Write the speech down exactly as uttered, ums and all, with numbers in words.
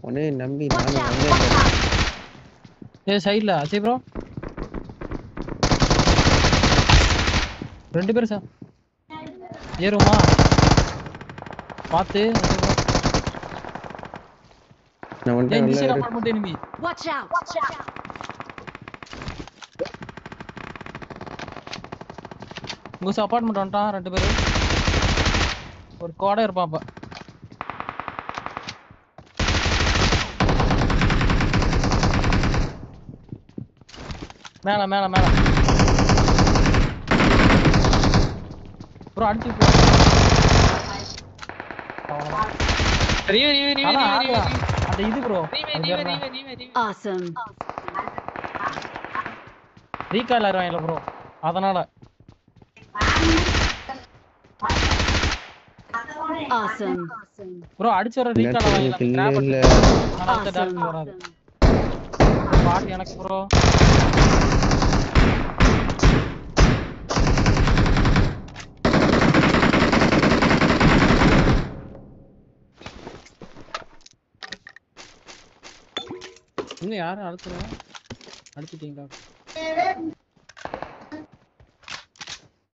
உன்னை நம்பி Watch நானும் out! வந்தேன் Watch பாரு. out! ஏய் சைடுல அஜய் ப்ரோ ரெண்டு பேரும் சார் ஏறுமா பாத்து நான் ஏய் வந்துட்டேன் இந்த உள்ள சைடு இரு. Apartment enemy Watch out! Watch out! உங்க அப்பார்ட்மெண்ட் வந்துட்டான் ரெண்டு பேரும் ஒரு கோடை இருப்பான் அப்ப மேல மேல மேல ப்ரோ அடிச்சு போ ரீவே ரீவே ரீவே அதான் ரீவே ஆடுறா. அந்த இது ப்ரோ ரீவே ரீவே ரீவே ரீவே ரீவே Awesome! ரீகால் ஆயிருவாங்கல ப்ரோ அதனால Awesome! ப்ரோ அடிச்ச ஒரு ரீகால் இல்ல, ஆவாங்கல இல்ல, கிராப் இல்ல. அதனால Awesome! டேமேஜ் வராது பாட் எனக்கு ப்ரோ இன்னும் யாரும் அழுத்துறா அடிச்சிட்டீங்களா